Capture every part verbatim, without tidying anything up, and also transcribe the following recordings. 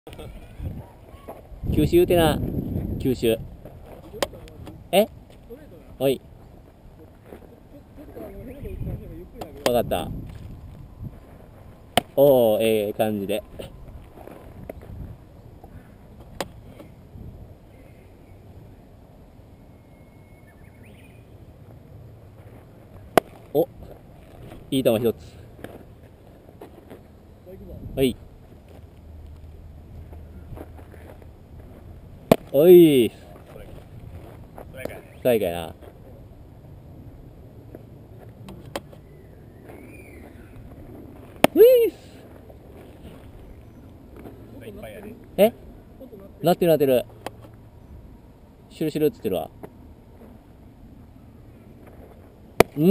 九州言うてな。九州。えおい。わかった。おお、ええ感じで。お、いい球一つ。はい。おい。最下やな。ういえなってるなってる。シュルシュルっつってるわ。うん。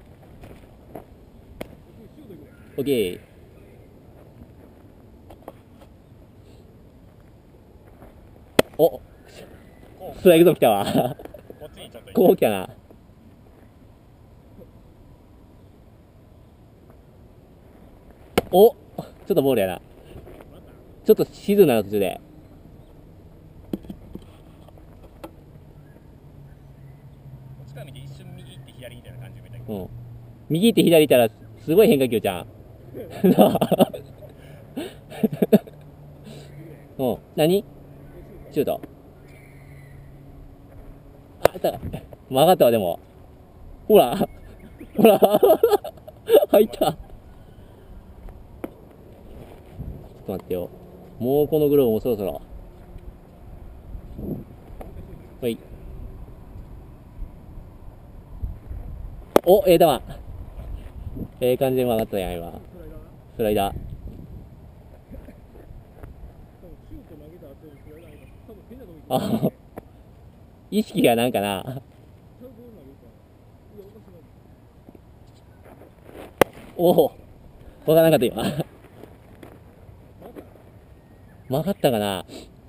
オッケー。おストライクゾーン来たわ。こう来たな。おちょっとボールやな。ちょっと静かな途中で。うん。右行って左行ったらすごい変化球じゃん。うん。何シュート。あ、た。曲がったわ、でも。ほら。ほら。入った。ちょっと待ってよ。もうこのグローブもそろそろ。はい。お、ええ球。ええ感じで曲がったやん、今。スライダー。あ、意識がなんかな。おお、わからなかった今。曲がったかな。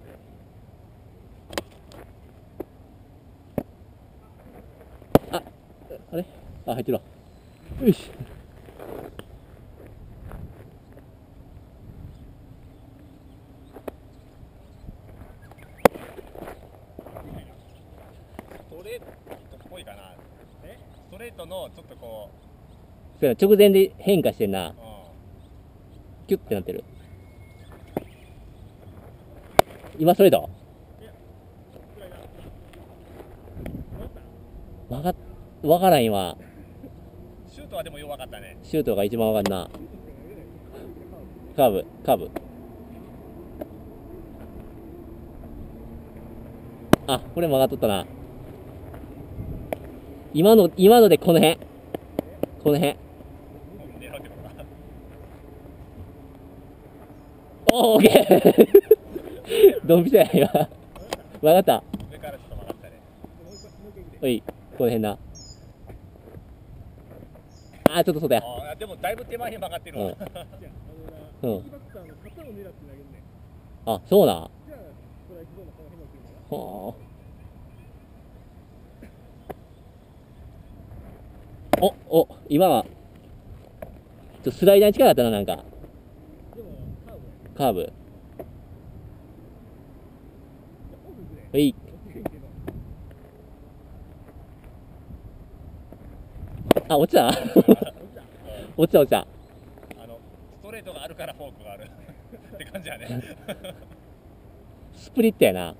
あ、あれあ、入ってるわ。よし。 ストレートっぽいかな。ストレートのちょっとこそうや直前で変化してんな。 う、うん、 キュッてなってる。今ストレート曲がっ、わからん今。 シュートはでも弱かったね。 シュートが一番わかんな。カーブ、カーブ。あ、これ曲がっとったな。今の、今のでこの辺。この辺。 狙うってことか。 おー、オッケー。ドンピシャや、今。曲がった。 上からちょっと曲がったね。 おい、この辺な。あー、ちょっと外や。 ああ、でもだいぶ手前に曲がってるわ。 うん。うん。あ、そうな。はあ。お、お、今は、ちょっとスライダーに近かったな、なんか。カーブ。はい。あ、落ちた落ちた落ちた。 あの、ストレートがあるからフォークがあるって感じやね。 スプリットやな。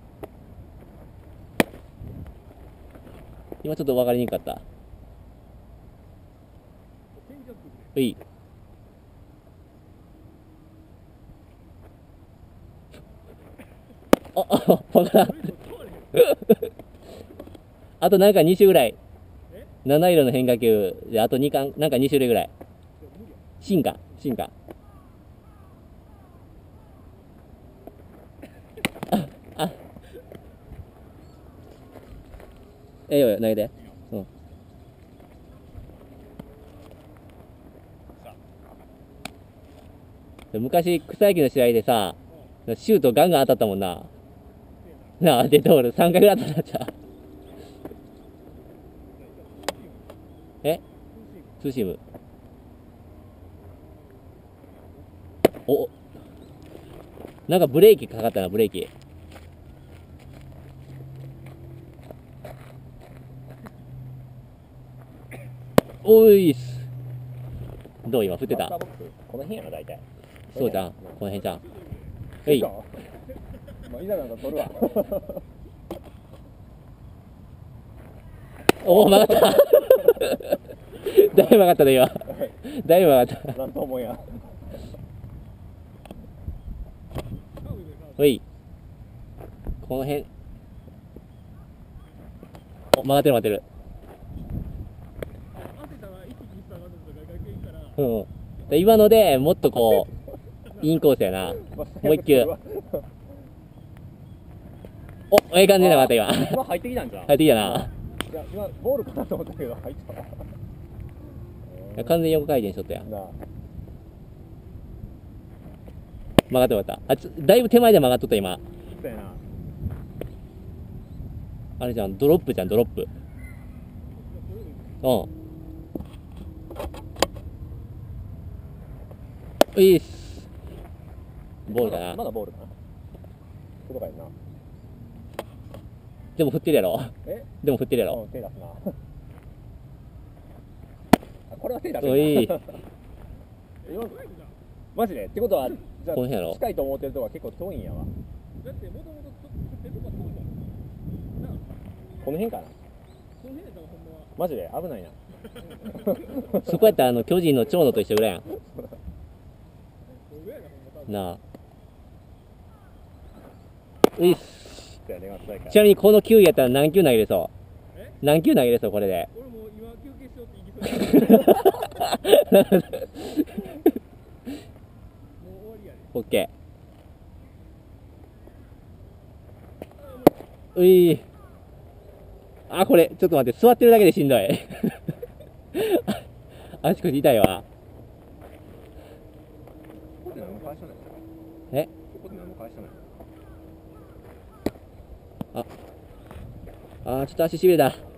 今ちょっと分かりにくかった。はい。あ、あ、分からん。あとなんかに種ぐらい。なな色の変化球で、あとにかん、なんかに種類ぐらい。進化、進化。あ、あ。ええよ、投げて。うん。昔、草野球の試合でさ、シュートガンガン当たったもんな。なあ、デッドボールさんかいぐらい当たったじゃん。えツーシーム。おなんかブレーキかかったな、ブレーキ。おいっす。どう今振ってた？ バッターボックスこの辺やな、大体。 そうじゃん、この辺じゃん。えい。 まあ、いざなんか取るわ。 おお、曲がった。だいぶ曲がったね、今。だいぶ曲がった。 なんと思うや。 おい。この辺。お、曲がってる曲がってる。うん。で今のでもっとこう、インコースやな。もう一球。お、ええ感じで曲がった今。 今入ってきたんじゃん。 入ってきたな。 いや、今ボールかなと思ったけど、入ったわ。 完全に横回転しとったやん。 なあ。 曲がって曲がった。あちだいぶ手前で曲がっとった今。 そうやな。 あれじゃん、ドロップじゃん、ドロップ。うん。いいっす。ボールかな。 まだボールかな。届かへんな。 でも振ってるやろ。 えでも振ってるやろ。 うん、手出すな。あ、これは手出すな。 おい。 今マジでってことは、じゃあこの辺やろ近いと思ってるとこは結構遠いんやわ。だってもともと手とか遠いもん。この辺かな。マジで危ないな。 そこやったらあの巨人の長野と一緒ぐらいやん。なあ。ういっす。ちなみにこの球やったら何球投げれそう？何球投げれそうこれで。俺もう今休憩しようって言いそう。オッケー。うい。あ、これちょっと待って、座ってるだけでしんどい。足腰痛いわ。え？あ、あーちょっと足しびれた。